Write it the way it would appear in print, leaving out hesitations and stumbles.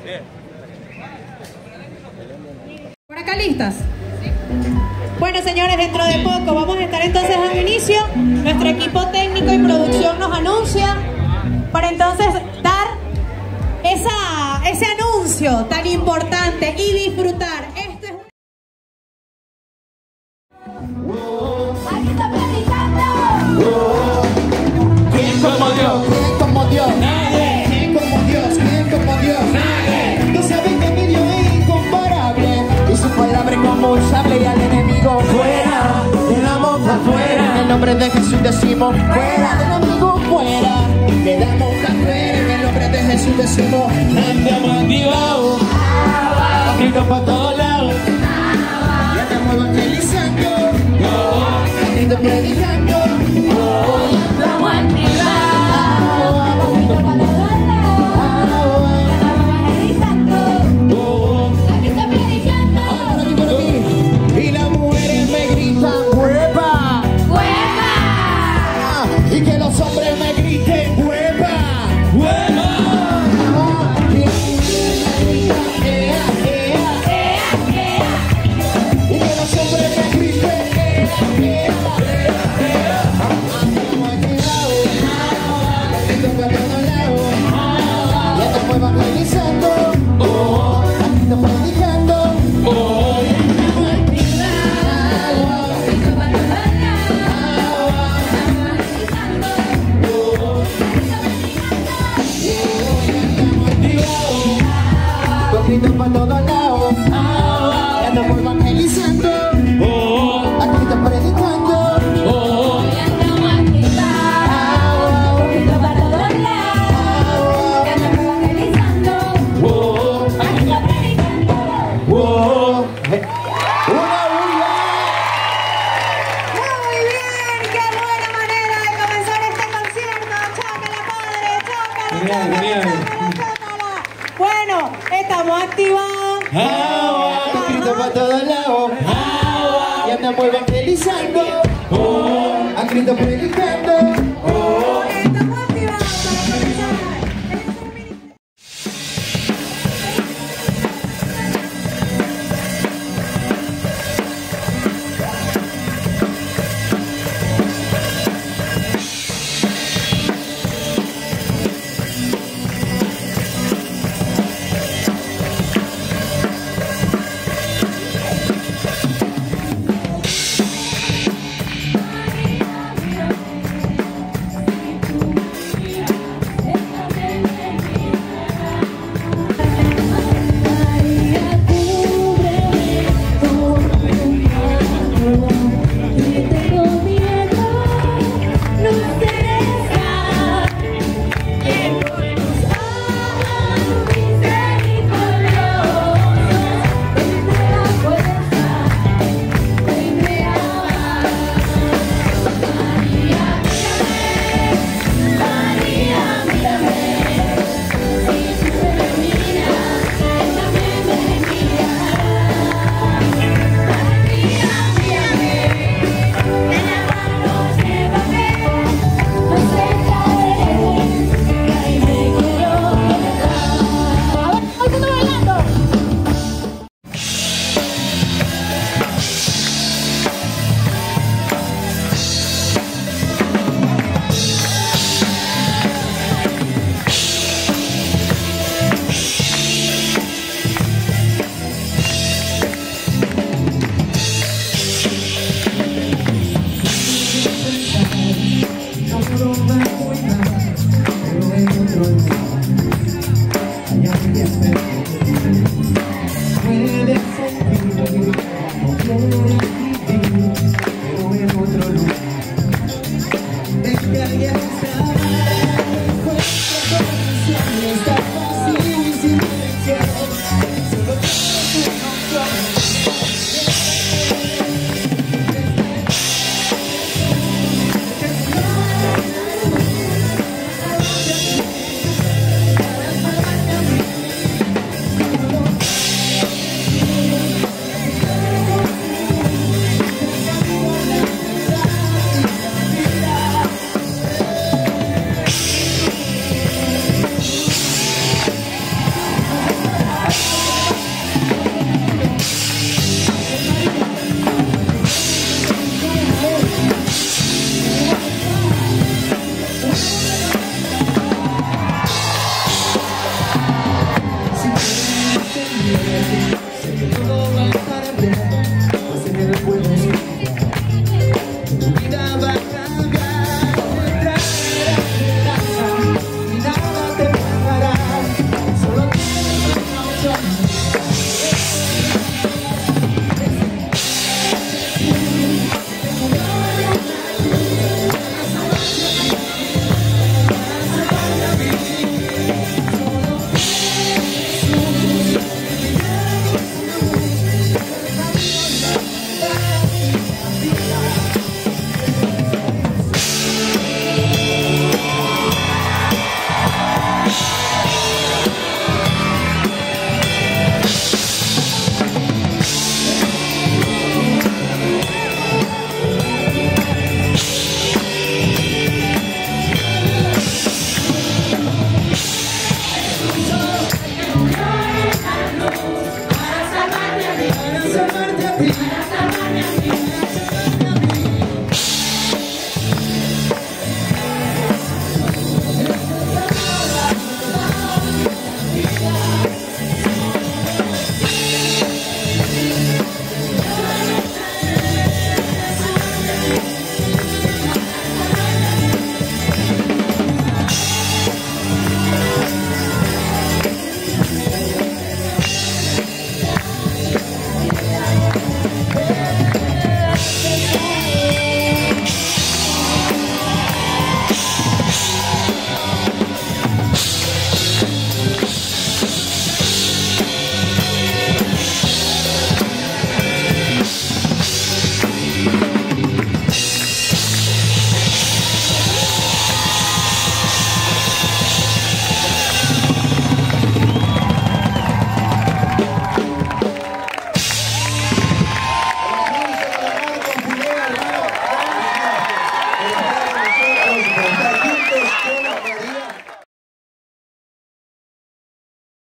¿Por acá listas? Bueno, señores, dentro de poco vamos a estar entonces dando inicio. Nuestro equipo técnico y producción nos anuncia para entonces dar ese anuncio tan importante y disfrutar. Esto es Aquí está predicando. ¿Quién como Dios? ¿Quién como Dios? Nadie. ¿Quién como Dios? ¿Quién como Dios? Nadie. Tú sabes que mi Dios es incomparable y su palabra es como un sable y al enemigo fuera, le damos afuera. En el nombre de Jesús decimos fuera, del enemigo fuera, le damos afuera. En el nombre de Jesús decimos Andamos activados, gritos para todos lados. ya estamos evangelizando, grito predicando. Estamos activados. Poquito para todos lados. Estamos evangelizando. Aquí está predicando. Ahora por aquí, por aquí. Y las mujeres me gritan huepa, ¡Hueva! y que los hombres me griten huepa. ¡Hueva! Y que los hombres me griten ya estamos evangelizando, aquí estamos predicando. Grito para todos lados, ya estamos evangelizando, aquí estamos predicando. Una bulla. muy bien. ¡Qué buena manera de comenzar este concierto! ¡Chócala, padre! ¡Chócala! Genial, genial. ¡Chócala! Bueno, estamos activados. Grito para todos lados, ya estamos evangelizando, aquí estamos predicando.